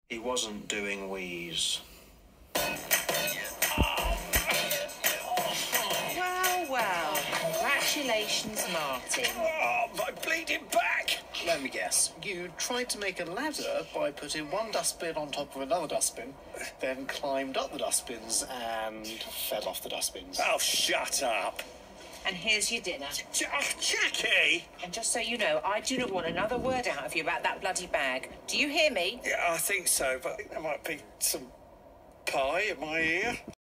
He wasn't doing wheeze. Well, congratulations, Martin. Oh, my bleeding back! Let me guess. You tried to make a ladder by putting one dustbin on top of another dustbin, then climbed up the dustbins and fell off the dustbins. Oh, shut up. And here's your dinner. Jackie! And just so you know, I do not want another word out of you about that bloody bag. Do you hear me? Yeah, I think so, but I think there might be some pie in my ear.